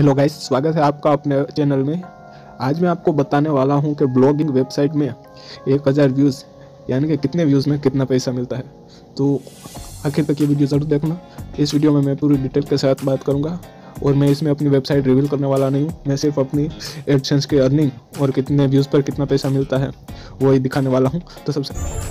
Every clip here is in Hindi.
हेलो गाइस, स्वागत है आपका अपने चैनल में। आज मैं आपको बताने वाला हूं कि ब्लॉगिंग वेबसाइट में 1000 व्यूज़ यानी कि कितने व्यूज़ में कितना पैसा मिलता है। तो आखिर तक ये वीडियो ज़रूर देखना। इस वीडियो में मैं पूरी डिटेल के साथ बात करूंगा और मैं इसमें अपनी वेबसाइट रिवील करने वाला नहीं हूँ। मैं सिर्फ अपनी एडसेंस की अर्निंग और कितने व्यूज़ पर कितना पैसा मिलता है वही दिखाने वाला हूँ। तो सबसे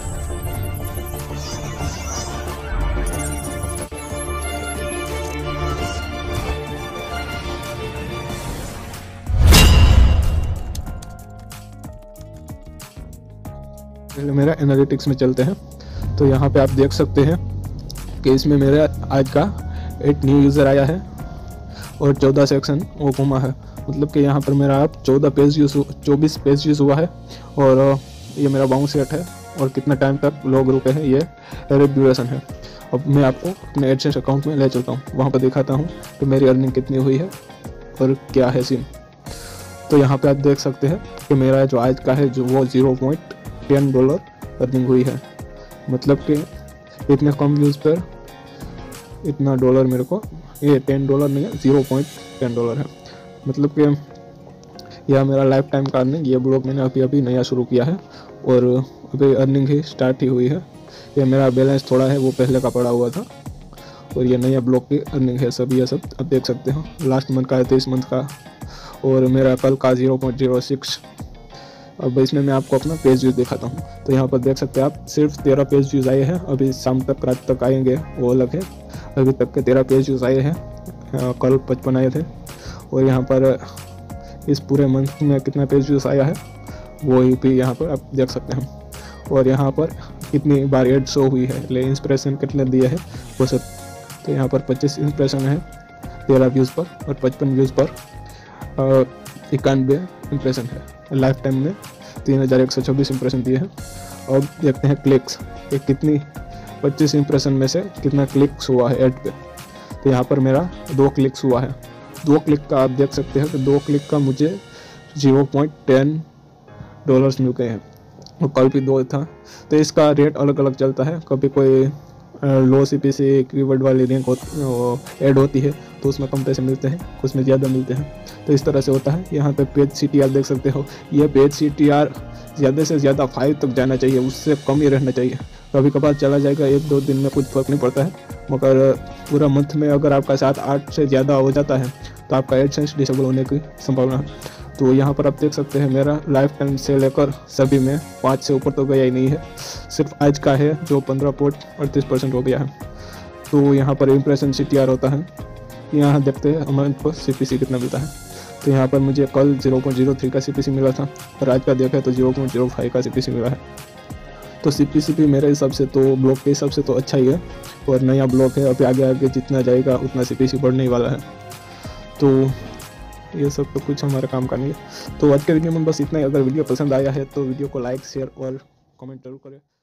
पहले मेरा एनालिटिक्स में चलते हैं। तो यहाँ पे आप देख सकते हैं कि इसमें मेरा आज का 8 न्यू यूज़र आया है और 14 सेक्शन वो घूमा है। मतलब कि यहाँ पर मेरा आप 24 पेज यूज़ हुआ है और ये मेरा बाउंस रेट है और कितना टाइम तक लोग रुके हैं, ये एवरेज ड्यूरेशन है। अब मैं आपको अपने एडसेंस अकाउंट में ले चलता हूँ, वहाँ पर दिखाता हूँ कि मेरी अर्निंग कितनी हुई है और क्या है सीन। तो यहाँ पर आप देख सकते हैं कि मेरा जो आज का है जो वो $0.10 अर्निंग हुई है। मतलब कि इतने कम व्यूज़ पर इतना डॉलर मेरे को, ये $10 नहीं है, $0.10 है। मतलब कि यह मेरा लाइफ टाइम का अर्निंग। ये ब्लॉग मैंने अभी नया शुरू किया है और अभी अर्निंग ही स्टार्ट ही हुई है। ये मेरा बैलेंस थोड़ा है वो पहले का पड़ा हुआ था और ये नया ब्लॉग की अर्निंग है। ये सब आप देख सकते हो। लास्ट मंथ का है, 23 मंथ का, और मेरा कल का 0.06। अब इसमें मैं आपको अपना पेज व्यूज़ दिखाता हूँ। तो यहाँ पर देख सकते हैं आप, सिर्फ 13 पेज व्यूज़ आए हैं। अभी शाम तक, रात तक आएंगे वो अलग है। अभी तक के 13 पेज व्यूज़ आए हैं, कल 55 आए थे। और यहाँ पर इस पूरे मंथ में कितना पेज व्यूज़ आया है वो भी यहाँ पर आप देख सकते हैं। और यहाँ पर कितनी बार एड शो हुई है, ले इंस्पिरेशन कितने दिए हैं वो सब। तो यहाँ पर 25 इंस्पिरेशन है 13 व्यूज़ पर और 55 व्यूज़ पर 91 इंप्रेशन है। लाइफ टाइम में 3124 इंप्रेशन दिए हैं। अब देखते हैं क्लिक्स, कि कितनी 25 इंप्रेशन में से कितना क्लिक्स हुआ है ऐड पे। तो यहाँ पर मेरा 2 क्लिक्स हुआ है। 2 क्लिक का आप देख सकते हैं कि 2 क्लिक का मुझे $0.10 मिल गए हैं और कल भी 2 था। तो इसका रेट अलग अलग चलता है। कभी कोई लो CPC कीवर्ड वाली लिंक ऐड होती है तो उसमें कम पैसे मिलते हैं, उसमें ज़्यादा मिलते हैं। तो इस तरह से होता है। यहाँ पे पेज CTR देख सकते हो। ये पेज CTR ज़्यादा से ज़्यादा 5 तक जाना चाहिए, उससे कम ही रहना चाहिए। कभी कभार चला जाएगा 1-2 दिन में, कुछ फ़र्क नहीं पड़ता है। मगर पूरा मंथ में अगर आपका 7-8 से ज़्यादा हो जाता है तो आपका एडसेंस डिसेबल होने की संभावना है। तो यहाँ पर आप देख सकते हैं मेरा लाइफ टाइम से लेकर सभी में 5 से ऊपर तो गया ही नहीं है। सिर्फ आज का है जो 15.38% हो गया है। तो यहाँ पर इंप्रेशन CTR होता है। यहाँ देखते हैं हमारे को CPC कितना मिलता है। तो यहाँ पर मुझे कल 0.03 का CPC मिला था और आज का देखा तो 0.05 का CPC मिला है। तो CPC भी मेरे हिसाब से तो ब्लॉग के हिसाब से तो अच्छा ही है और नया ब्लॉग है। अभी आगे आगे जितना जाएगा उतना CPC बढ़ने ही वाला है। तो ये सब तो कुछ हमारे काम का नहीं है। तो आज के वीडियो में बस इतना ही। अगर वीडियो पसंद आया है तो वीडियो को लाइक, शेयर और कमेंट जरूर करें।